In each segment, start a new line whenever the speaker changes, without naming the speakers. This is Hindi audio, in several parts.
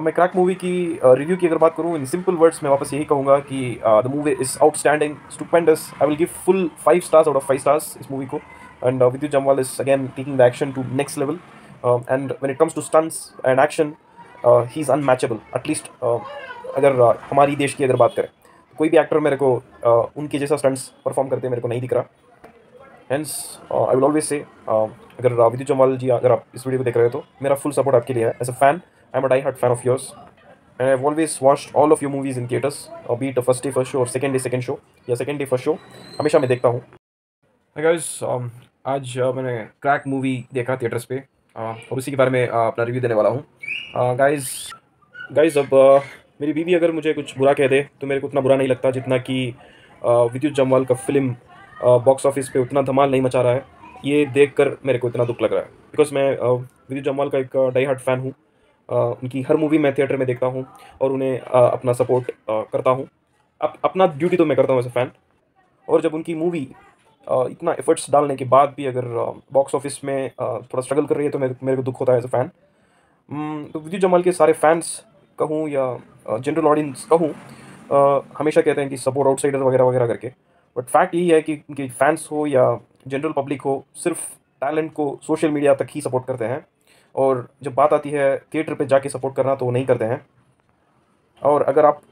मैं क्रैक मूवी की रिव्यू की अगर बात करूँ इन सिंपल वर्ड्स में वापस यही कहूँगा कि the movie is outstanding, stupendous. I will give full 5 stars out of 5 stars इस मूवी को। And Vidyut Jammwal is again taking the action to next level. And when it comes to stunts and action, he is unmatchable. At least अगर हमारी देश की अगर बात करें, कोई भी एक्टर मेरे को उनके जैसा स्टंट्स परफॉर्म करते मेरे को नहीं दिख रहा। Hence I will always say, अगर विद्युत जम्वाल जी अगर आप इस वीडियो को देख रहे हो तो मेरा फुल सपोर्ट आपके लिए है। As a fan, I am a die hard fan of yours and I have always watched all of your movies in theatres, be it first day first show और सेकंड शो या सेकंड डे फर्स्ट शो, हमेशा मैं देखता हूँ। गाइस, आज मैंने क्रैक मूवी देखा थिएटर्स पे, और उसी के बारे में अपना रिव्यू देने वाला हूँ। गाइस गाइस अब मेरी बीवी अगर मुझे कुछ बुरा कह दे तो मेरे को उतना बुरा नहीं लगता जितना कि विद्युत जम्वाल का फिल्म बॉक्स ऑफिस पे उतना धमाल नहीं मचा रहा है। ये देखकर मेरे को इतना दुख लग रहा है बिकॉज मैं विद्युत जम्वाल का एक डाई हार्ट फ़ैन हूँ। उनकी हर मूवी मैं थिएटर में देखता हूँ और उन्हें अपना सपोर्ट करता हूँ। अपना ड्यूटी तो मैं करता हूँ एज अ फ़ैन। और जब उनकी मूवी इतना एफर्ट्स डालने के बाद भी अगर बॉक्स ऑफिस में थोड़ा स्ट्रगल कर रही है तो मेरे को दुख होता है एज अ फ़ैन। तो विद्युत जम्वाल के सारे फैंस कहूँ या जनरल ऑडियंस कहूँ, हमेशा कहते हैं कि सपोर्ट आउटसाइडर वगैरह वगैरह करके। बट फैक्ट यही है कि उनके फैंस हो या जनरल पब्लिक हो, सिर्फ टैलेंट को सोशल मीडिया तक ही सपोर्ट करते हैं, और जब बात आती है थिएटर पे जाके सपोर्ट करना तो वो नहीं करते हैं। और अगर आप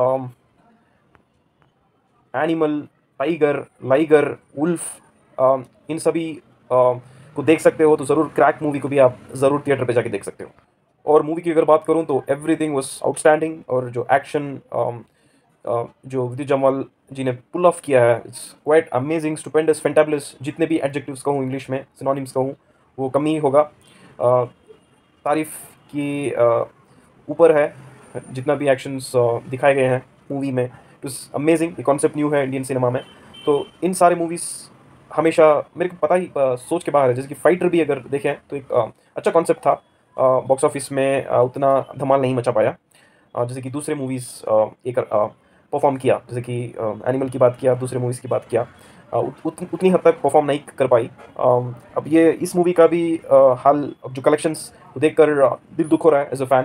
एनिमल, टाइगर, लाइगर, वुल्फ, इन सभी को देख सकते हो तो ज़रूर क्रैक मूवी को भी आप ज़रूर थिएटर पे जाके देख सकते हो। और मूवी की अगर बात करूँ तो एवरीथिंग वाज आउटस्टैंडिंग, और जो एक्शन जो विद्युत जम्वाल जी ने पुल ऑफ किया है, it's quite amazing, stupendous, fantabulous. जितने भी एडजेक्टिव्स कहूँ इंग्लिश में, सिनोनिम्स कहूँ, वो कम ही होगा। तारीफ़ की ऊपर है जितना भी एक्शंस दिखाए गए हैं मूवी में। It is amazing. ये कॉन्सेप्ट न्यू है इंडियन सिनेमा में, तो इन सारे मूवीज़ हमेशा मेरे को पता ही सोच के बाहर है। जैसे कि फाइटर भी अगर देखें तो एक अच्छा कॉन्सेप्ट था, बॉक्स ऑफिस में उतना धमाल नहीं मचा पाया जैसे कि दूसरे मूवीज़ एक परफॉर्म किया। जैसे कि एनिमल की बात किया, दूसरे मूवीज़ की बात किया, उतनी हद तक परफॉर्म नहीं कर पाई। अब ये इस मूवी का भी हाल, अब जो कलेक्शंस देखकर दिल दुख हो रहा है एज अ फ़ैन।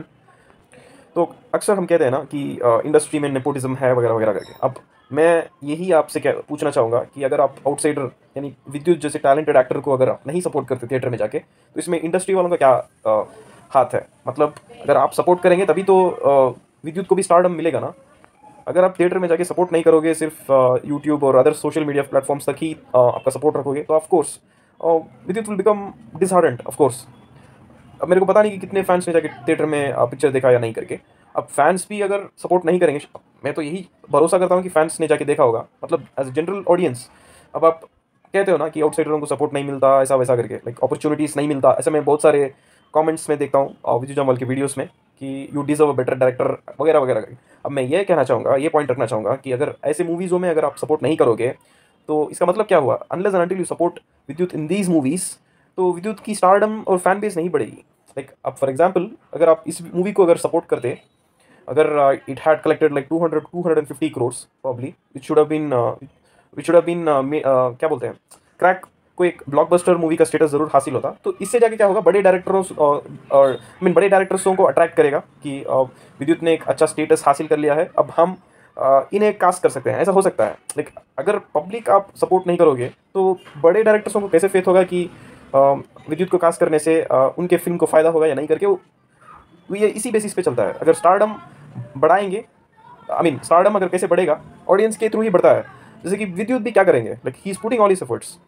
तो अक्सर हम कहते हैं ना कि इंडस्ट्री में नेपोटिज्म है वगैरह वगैरह करके। अब मैं यही आपसे क्या पूछना चाहूँगा कि अगर आप आउटसाइडर यानी विद्युत जैसे टैलेंटेड एक्टर को अगर आप नहीं सपोर्ट करते थिएटर में जाके, तो इसमें इंडस्ट्री वालों का क्या हाथ है? मतलब अगर आप सपोर्ट करेंगे तभी तो विद्युत को भी स्टारडम मिलेगा ना। अगर आप थिएटर में जाके सपोर्ट नहीं करोगे, सिर्फ यूट्यूब और अदर सोशल मीडिया प्लेटफॉर्म्स तक ही आपका सपोर्ट रखोगे, तो of course Vidyut will become disheartened of course. अब मेरे को पता नहीं कि कितने फैंस ने जाके थिएटर में पिक्चर देखा या नहीं करके। अब फैंस भी अगर सपोर्ट नहीं करेंगे, मैं तो यही भरोसा करता हूँ कि फैंस ने जाके देखा होगा, मतलब एज ए जनरल ऑडियंस। अब आप कहते हो ना कि आउटसाइडरों को सपोर्ट नहीं मिलता, ऐसा वैसा करके, लाइक अपॉर्चुनिटीज़ नहीं मिलता। ऐसे मैं बहुत सारे कमेंट्स में देखता हूँ विजय जम्वाल के वीडियोस में कि you deserve a better director वगैरह वगैरह करके। अब मैं ये कहना चाहूँगा, ये पॉइंट रखना चाहूँगा कि अगर ऐसे मूवीज़ों में अगर आप सपोर्ट नहीं करोगे तो इसका मतलब क्या हुआ? Unless and until you support Vidyut in these movies, तो विद्युत की स्टारडम और फैन बेस नहीं बढ़ेगी। लाइक अब फॉर एग्जाम्पल, अगर आप इस मूवी को अगर सपोर्ट करते, अगर it had collected like 250 crores probably, it should have been क्या बोलते हैं, क्रैक को एक ब्लॉकबस्टर मूवी का स्टेटस जरूर हासिल होता। तो इससे जाके क्या होगा, बड़े डायरेक्टरों और बड़े डायरेक्टर्सों को अट्रैक्ट करेगा कि विद्युत ने एक अच्छा स्टेटस हासिल कर लिया है, अब हम इन्हें कास्ट कर सकते हैं। ऐसा हो सकता है। लाइक अगर पब्लिक आप सपोर्ट नहीं करोगे तो बड़े डायरेक्टर्सों को कैसे फेथ होगा कि विद्युत को कास्ट करने से उनके फिल्म को फ़ायदा होगा या नहीं करके। वो ये इसी बेसिस पे चलता है। अगर स्टारडम बढ़ाएंगे, स्टारडम अगर कैसे बढ़ेगा, ऑडियंस के थ्रू ही बढ़ता है। जैसे कि विद्युत भी क्या करेंगे, like he is putting all his efforts,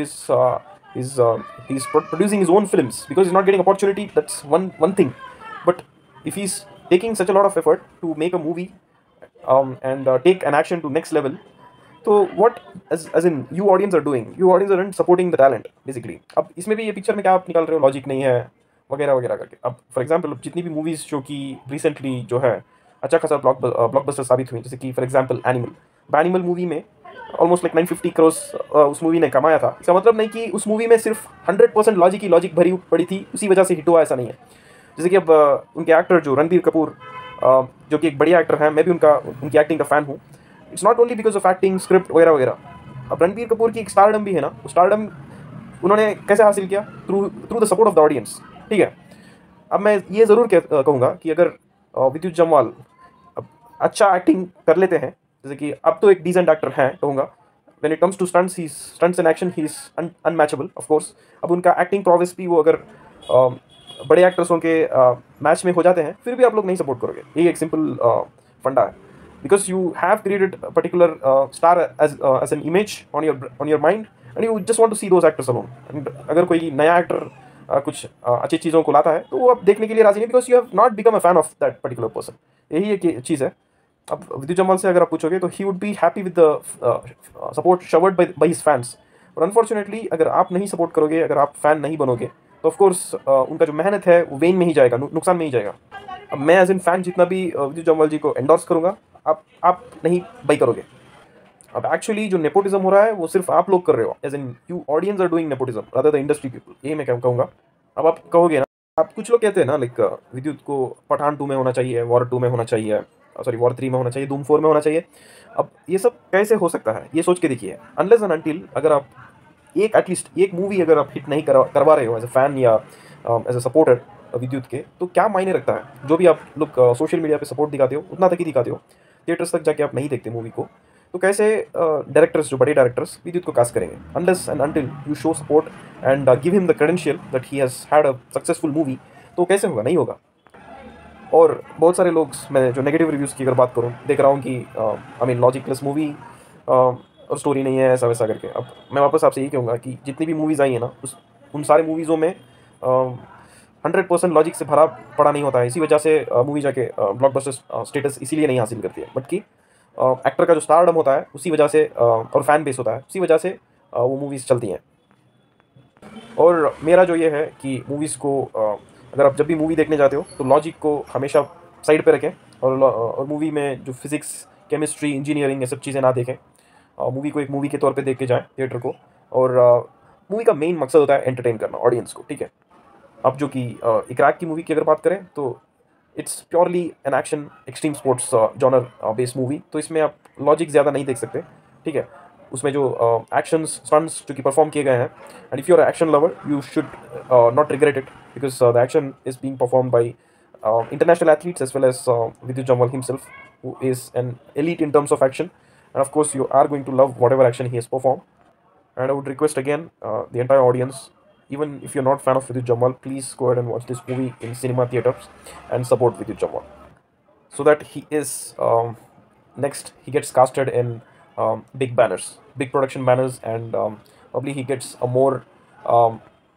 he is producing his own films because he's not getting opportunity. That's one thing. But if he's taking such a lot of effort to make a movie and take an action to next level, तो what as in you audience are doing, you audience aren't supporting the talent basically। अब इसमें भी ये पिक्चर में क्या आप निकाल रहे हो, लॉजिक नहीं है वगैरह वगैरह करके। अब फॉर एग्जांपल जितनी भी मूवीज़ जो कि रिसेंटली जो है अच्छा खासा ब्लॉकबस्टर साबित हुई, जैसे कि फॉर एग्जांपल एनिमल मूवी में ऑलमोस्ट लाइक 950 crores उस मूवी ने कमाया था। इसका मतलब नहीं कि उस मूवी में सिर्फ 100% लॉजिक भरी पड़ी थी, उसी वजह से हिट हुआ, ऐसा नहीं है। जैसे कि अब उनके एक्टर जो रणबीर कपूर, जो कि एक बढ़िया एक्टर हैं, मैं भी उनकी एक्टिंग का फ़ैन हूँ। It's not only because of acting, script वगैरह वगैरह। अब रणबीर कपूर की एक स्टारडम भी है ना, वो स्टारडम उन्होंने कैसे हासिल किया? Through the support of the audience. ठीक है। अब मैं ये ज़रूर कहूँगा कि अगर विद्युत जम्वाल अब अच्छा एक्टिंग कर लेते हैं, जैसे कि अब तो एक डिसेंट एक्टर हैं कहूँगा। When it comes to stunts and action he is unmatchable of course. अब उनका एक्टिंग प्रोवेस भी वो अगर बड़े एक्टर्सों के मैच में हो जाते हैं, फिर भी आप लोग नहीं सपोर्ट करोगे। यही एक सिंपल फंडा है, because you have created particular star as an image on your mind, and you just want to see those actors alone. And अगर कोई नया एक्टर कुछ अच्छी चीज़ों को लाता है तो वो आप देखने के लिए राजी नहीं, because you have not become a fan of that particular person. यही एक चीज़ है। अब विद्युत जम्वाल से अगर आप पूछोगे तो he would be happy with the support showered by his fans. और अनफॉर्चुनेटली अगर आप नहीं सपोर्ट करोगे, अगर आप फैन नहीं बनोगे, तो ऑफकोर्स उनका जो मेहनत है वो वेन में ही जाएगा, नुकसान में ही जाएगा। अब मैं एज इन फैन जितना भी विद्युत जम्वाल जी को एंडोर्स करूँगा, आप नहीं बाई करोगे। अब एक्चुअली जो नेपोटिज्म हो रहा है वो सिर्फ आप लोग कर रहे हो, as in you audience are doing nepotism rather the industry people. ये मैं कहूँगा। अब आप कहोगे ना, आप कुछ लोग कहते हैं ना, लाइक विद्युत को पठान 2 में होना चाहिए, वॉर 2 में होना चाहिए, सॉरी वॉर 3 में होना चाहिए, धूम 4 में होना चाहिए। अब ये सब कैसे हो सकता है, ये सोच के देखिए। अनलेस एंड अनटिल अगर आप एक एटलीस्ट एक मूवी अगर आप हिट नहीं करवा रहे हो एज अ फैन या एज अ सपोर्टर विद्युत के, तो क्या मायने रखता है। जो भी आप लोग सोशल मीडिया पे सपोर्ट दिखाते हो उतना तक ही दिखाते हो, थिएटर्स तक जाके आप नहीं देखते मूवी को। तो कैसे डायरेक्टर्स, जो बड़े डायरेक्टर्स विद्युत को कास्ट करेंगे, unless and until you show support and give him the credential that he has had a successful movie. तो कैसे होगा, नहीं होगा। और बहुत सारे लोग, मैं जो नेगेटिव रिव्यूज़ की अगर बात करूँ, देख रहा हूँ कि आई मीन लॉजिकलेस मूवी और स्टोरी नहीं है, ऐसा वैसा करके। अब मैं वापस आपसे यही कहूँगा कि जितनी भी मूवीज़ आई हैं ना, उन सारे मूवीज़ों में 100% लॉजिक से भरा पड़ा नहीं होता है। इसी वजह से मूवी जाके ब्लॉकबस्टर स्टेटस इसीलिए नहीं हासिल करती है, बट कि एक्टर का जो स्टारडम होता है उसी वजह से और फैन बेस होता है, उसी वजह से वो मूवीज़ चलती हैं। और मेरा जो ये है कि मूवीज़ को अगर आप जब भी मूवी देखने जाते हो तो लॉजिक को हमेशा साइड पे रखें, और मूवी में जो फिज़िक्स, केमिस्ट्री, इंजीनियरिंग ये सब चीज़ें ना देखें। मूवी को एक मूवी के तौर पे देख के जाएँ थिएटर को। और मूवी का मेन मकसद होता है एंटरटेन करना ऑडियंस को, ठीक है। अब जो कि इकरार की मूवी की अगर बात करें तो it's purely an action extreme sports genre based movie, तो इसमें आप लॉजिक ज़्यादा नहीं देख सकते, ठीक है। उसमें जो एक्शंस स्टंट्स जो कि परफॉर्म किए गए हैं, and if you are action lover you should not regret it, because the action is being perform by international athletes as well as Vidyut Jammwal himself, who is an elite in terms of action, and of course you are going to love whatever action he has performed. And I would request again the entire audience, even if you're not fan of Vidyut Jammwal, please go ahead and watch this movie in cinema theaters and support Vidyut Jammwal, so that he is next he gets casted in big banners, big production banners, and probably he gets um,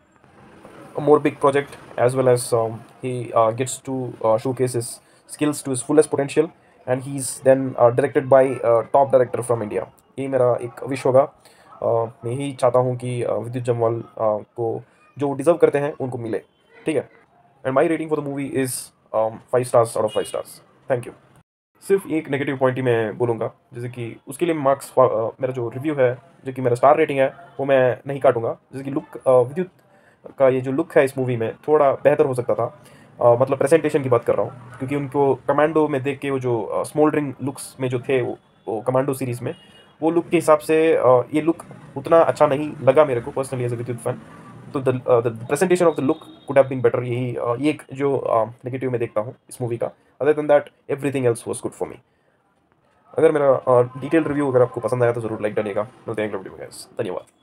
a more big project, as well as he gets to showcase his skills to his fullest potential, and he's then directed by a top director from India. ये मेरा एक विश होगा। मैं यही चाहता हूँ कि विद्युत जम्वाल को जो डिज़र्व करते हैं उनको मिले, ठीक है। And my rating for the movie is 5 stars out of 5 stars. Thank you. सिर्फ एक नेगेटिव पॉइंट ही मैं बोलूँगा, जैसे कि उसके लिए मार्क्स, मेरा जो रिव्यू है, जो कि मेरा स्टार रेटिंग है, वो मैं नहीं काटूंगा। जैसे कि लुक, विद्युत का ये जो लुक है इस मूवी में थोड़ा बेहतर हो सकता था। मतलब प्रेजेंटेशन की बात कर रहा हूँ, क्योंकि उनको कमांडो में देख के वो जो स्मोल्डरिंग लुक्स में जो थे वो कमांडो सीरीज़ में, वो लुक के हिसाब से ये लुक उतना अच्छा नहीं लगा मेरे को personally as a Vidyut fan. तो the presentation of the look could have been better. यही ये एक जो नेगेटिव में देखता हूँ इस मूवी का। Other than that everything else was good for me. अगर मेरा डिटेल रिव्यू अगर आपको पसंद आया तो ज़रूर लाइक डालिएगा। मिलते हैं अगले वीडियो में गाइस, धन्यवाद।